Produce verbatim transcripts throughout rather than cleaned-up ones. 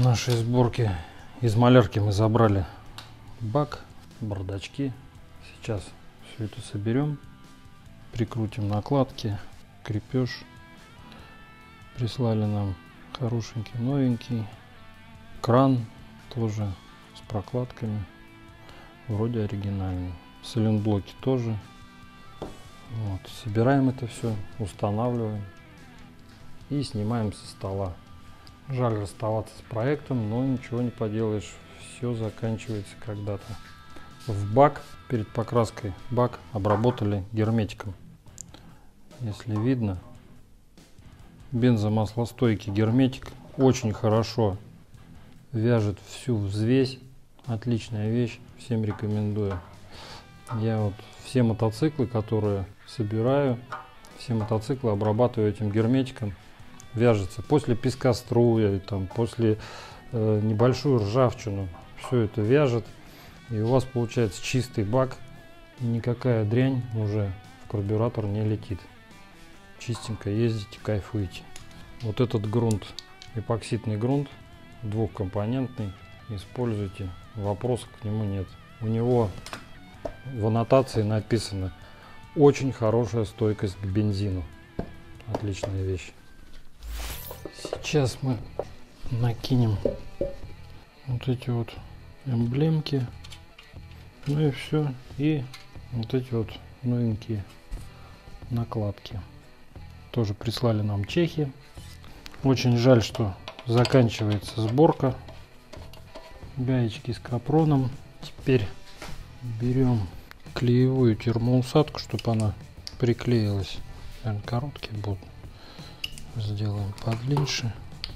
нашей сборки. Из малярки мы забрали бак, бардачки. Сейчас все это соберем, прикрутим накладки, крепеж. Прислали нам хорошенький, новенький кран, тоже с прокладками, вроде оригинальный. Сайлентблоки тоже. Вот. Собираем это все, устанавливаем и снимаем со стола. Жаль расставаться с проектом, но ничего не поделаешь, все заканчивается когда-то. В бак перед покраской бак обработали герметиком. Если видно, бензомаслостойкий герметик очень хорошо вяжет всю взвесь. Отличная вещь, всем рекомендую. Я вот все мотоциклы, которые собираю, все мотоциклы обрабатываю этим герметиком. Вяжется после пескоструя, там, после э, небольшую ржавчину, все это вяжет, и у вас получается чистый бак, и никакая дрянь уже в карбюратор не летит. Чистенько ездите, кайфуете. Вот этот грунт, эпоксидный грунт, двухкомпонентный, используйте, вопросов к нему нет. У него в аннотации написано: очень хорошая стойкость к бензину. Отличная вещь. Сейчас мы накинем вот эти вот эмблемки, ну и все, и вот эти вот новенькие накладки. Тоже прислали нам чехи. Очень жаль, что заканчивается сборка. Гаечки с капроном. Теперь берем клеевую термоусадку, чтобы она приклеилась. Наверное, короткие будут. Сделаем подлиннее.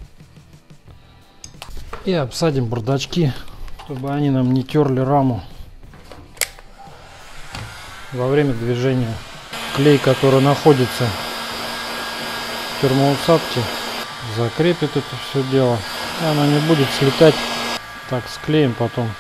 И обсадим бардачки, чтобы они нам не терли раму во время движения. Клей, который находится в термоусадке, закрепит это все дело. И оно не будет слетать. Так, склеим, потом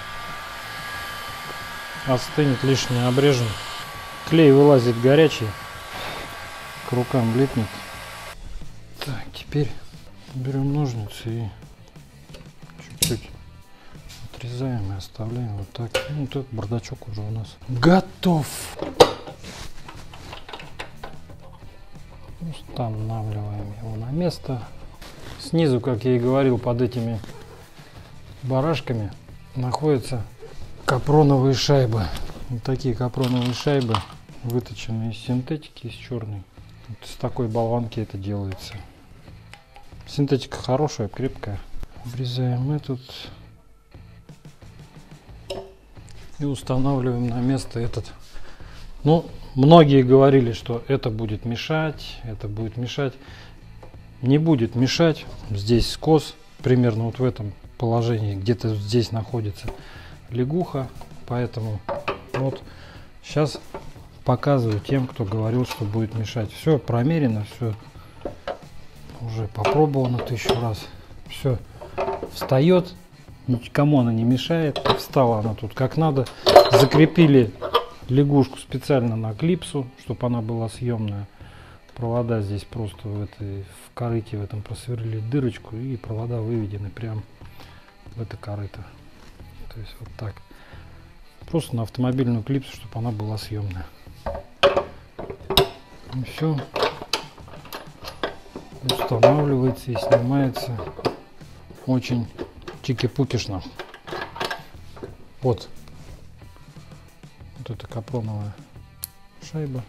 остынет, лишнее обрежем. Клей вылазит горячий, к рукам липнет. Так, теперь берем ножницы и чуть-чуть отрезаем и оставляем вот так. Ну, вот этот бардачок уже у нас готов. Устанавливаем его на место. Снизу, как я и говорил, под этими барашками находятся капроновые шайбы. Вот такие капроновые шайбы, выточенные из синтетики, из черной. Вот из такой болванки это делается. Синтетика хорошая, крепкая. Обрезаем этот и устанавливаем на место этот. Ну, многие говорили, что это будет мешать, это будет мешать. Не будет мешать. Здесь скос, примерно вот в этом положении, где-то здесь находится лягуха, поэтому вот сейчас показываю тем, кто говорил, что будет мешать. Все промерено, все уже попробовано тысячу раз. Все встает, никому она не мешает. Встала она тут как надо. Закрепили лягушку специально на клипсу, чтобы она была съемная. Провода здесь просто в этой в корыте в этом просверлили дырочку, и провода выведены прям в это корыто. То есть вот так. Просто на автомобильную клипсу, чтобы она была съемная. И все. Устанавливается и снимается очень чики-пукишно. Вот. Вот это капроновая шайба.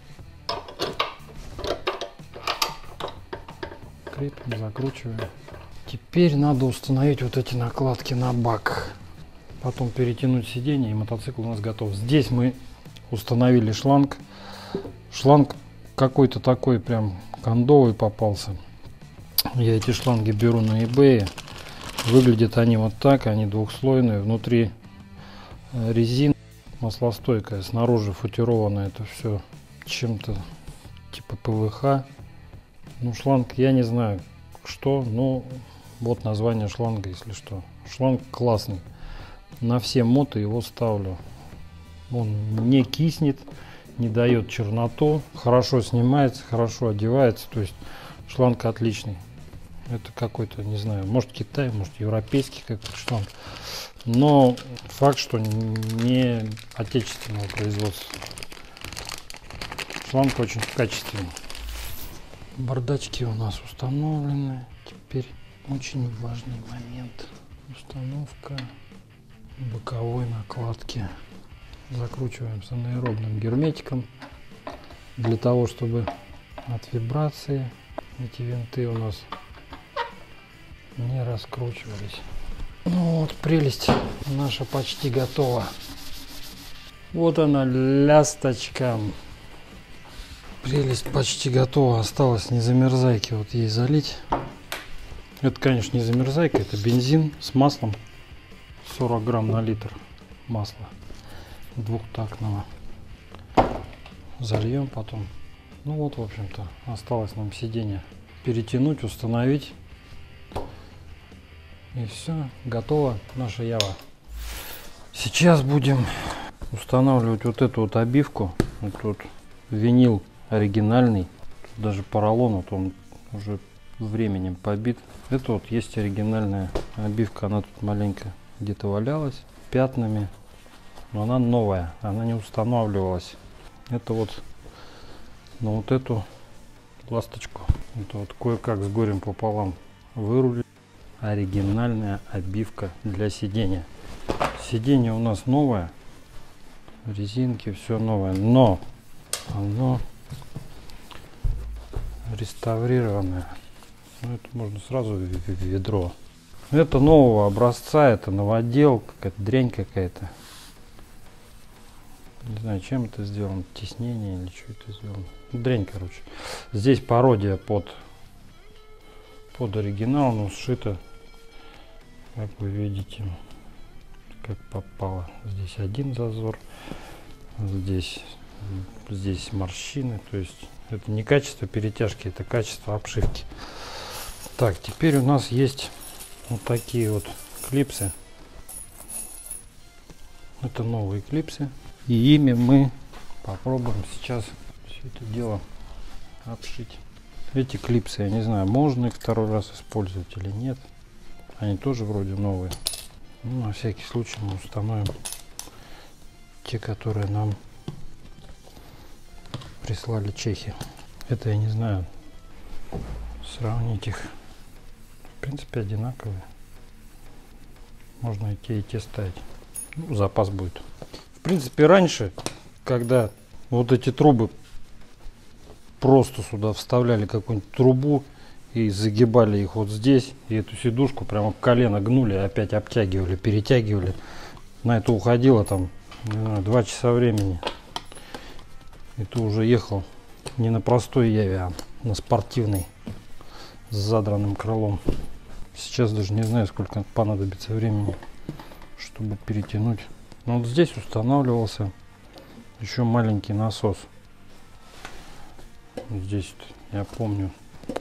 Крепим, закручиваем. Теперь надо установить вот эти накладки на бак. Потом перетянуть сиденье, и мотоцикл у нас готов. Здесь мы установили шланг. Шланг какой-то такой прям кондовый попался. Я эти шланги беру на eBay. Выглядят они вот так. Они двухслойные. Внутри резина маслостойкая. Снаружи футировано это все чем-то типа ПВХ. Ну, шланг я не знаю что. Но вот название шланга, если что. Шланг классный. На все мото его ставлю. Он не киснет, не дает черноту. Хорошо снимается, хорошо одевается. То есть шланг отличный. Это какой-то, не знаю, может Китай, может европейский какой-то шланг. Но факт, что не отечественного производства. Шланг очень качественный. Бардачки у нас установлены. Теперь очень важный момент. Установка боковой накладки. Закручиваем с анаэробным герметиком для того, чтобы от вибрации эти винты у нас не раскручивались. Ну вот, прелесть наша почти готова. Вот она, лясточка. Прелесть почти готова. Осталось незамерзайки вот ей залить. Это, конечно, не замерзайка, это бензин с маслом. сорок грамм на литр масла двухтактного. Зальем потом. Ну вот, в общем-то, осталось нам сиденье перетянуть, установить. И все, готово наша Ява. Сейчас будем устанавливать вот эту вот обивку. Вот тут винил оригинальный. Тут даже поролон, вот он уже временем побит. Это вот есть оригинальная обивка. Она тут маленько где-то валялась пятнами. Но она новая, она не устанавливалась. Это вот на вот эту ласточку. Это вот кое-как с горем пополам вырулили. Оригинальная обивка для сидения. Сиденье у нас новое. Резинки, все новое. Но оно реставрированное. Ну, это можно сразу в ведро. Это нового образца, это новодел, какая-то дрянь какая-то. Не знаю, чем это сделано, тиснение или что это сделано. Дрянь, короче. Здесь пародия под, под оригинал, но сшито, как вы видите, как попало. Здесь один зазор, здесь, здесь морщины. То есть это не качество перетяжки, это качество обшивки. Так, теперь у нас есть вот такие вот клипсы. Это новые клипсы. И ими мы попробуем сейчас все это дело обшить. Эти клипсы, я не знаю, можно их второй раз использовать или нет. Они тоже вроде новые. Ну, на всякий случай мы установим те, которые нам прислали чехи. Это я не знаю, сравнить их. В принципе, одинаковые. Можно и те, и те ставить. Ну, запас будет. В принципе, раньше, когда вот эти трубы просто сюда вставляли какую-нибудь трубу и загибали их вот здесь, и эту сидушку прямо колено гнули, опять обтягивали, перетягивали. На это уходило там, не знаю, два часа времени. И ты уже ехал не на простой Яве, а на спортивной с задранным крылом. Сейчас даже не знаю, сколько понадобится времени, чтобы перетянуть. Но вот здесь устанавливался еще маленький насос. Здесь, я помню,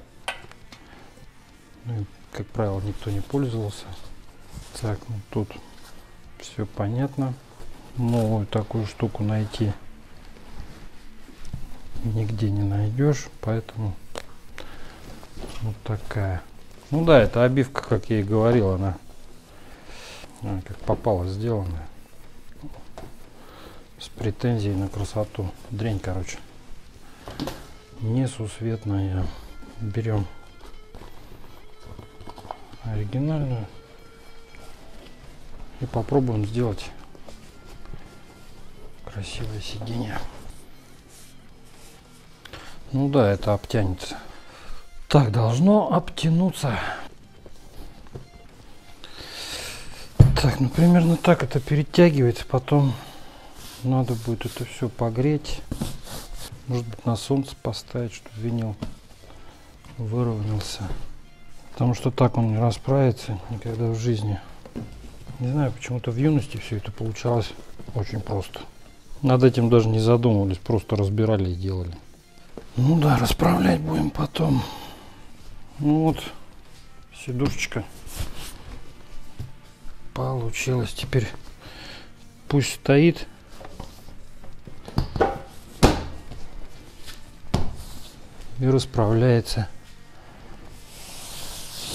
ну, как правило, никто не пользовался. Так, ну тут все понятно. Новую такую штуку найти нигде не найдешь, поэтому вот такая. Ну да, это обивка, как я и говорил, она а, как попало сделанная. С претензией на красоту. Дрянь, короче. Несусветная. Берем оригинальную и попробуем сделать красивое сиденье. Ну да, это обтянется. Так, должно обтянуться. Так, ну примерно так это перетягивается. Потом надо будет это все погреть. Может быть, на солнце поставить, чтобы винил выровнялся. Потому что так он не расправится никогда в жизни. Не знаю, почему-то в юности все это получалось очень просто. Над этим даже не задумывались, просто разбирали и делали. Ну да, расправлять будем потом. Ну вот, сидушечка получилась. Теперь пусть стоит. И расправляется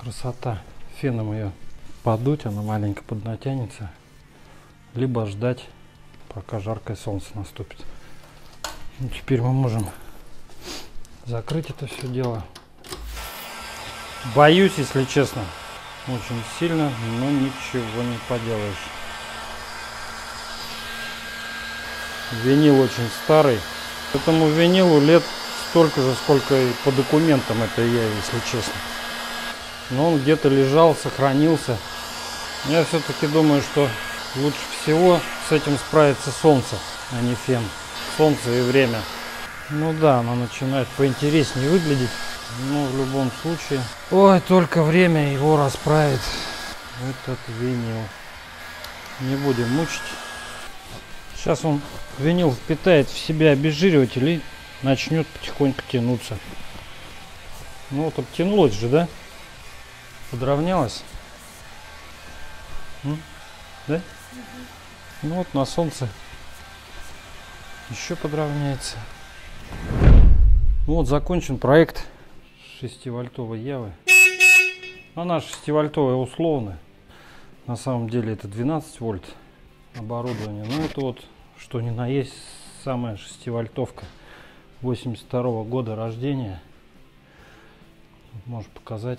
Красота. Феном ее подуть, она маленько поднатянется. Либо ждать, пока жаркое солнце наступит. Ну, теперь мы можем закрыть это все дело. Боюсь, если честно, очень сильно, но ничего не поделаешь. Винил очень старый. Этому винилу лет столько же, сколько и по документам, это я, если честно. Но он где-то лежал, сохранился. Я все-таки думаю, что лучше всего с этим справится солнце, а не фен. Солнце и время. Ну да, оно начинает поинтереснее выглядеть. Но в любом случае... Ой, только время его расправит. Этот винил. Не будем мучить. Сейчас он, винил, впитает в себя обезжириватель и начнет потихоньку тянуться. Ну вот обтянулось же, да? Подровнялось. М? Да? Угу. Ну вот на солнце еще подровняется. Ну вот закончен проект шестивольтовой Явы. Она шестивольтовая условно. На самом деле это двенадцать вольт оборудование. Но это вот что ни на есть самая шестивольтовка. восемьдесят второго года рождения. Можешь показать.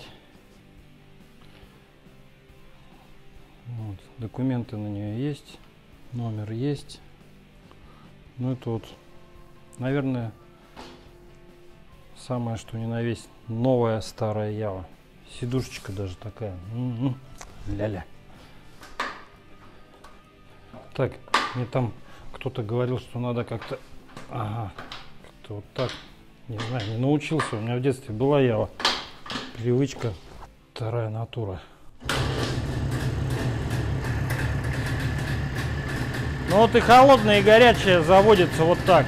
Вот, документы на нее есть. Номер есть. Ну это вот, наверное, самое что ни на есть новая старая Ява. Сидушечка даже такая. М-м-м. Ля-ля. Так, мне там кто-то говорил, что надо как-то... Ага, как-то вот так. Не знаю, не научился. У меня в детстве была Ява. Привычка, вторая натура. Ну вот и холодное, и горячее заводится вот так.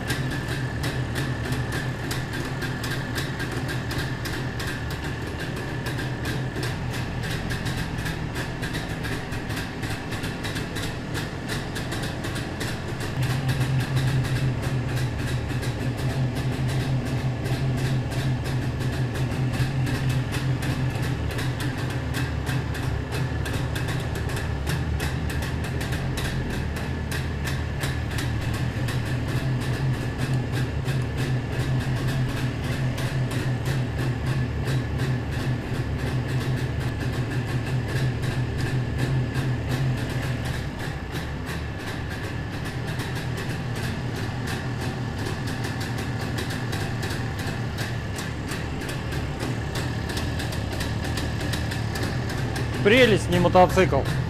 Прелесть, не мотоцикл.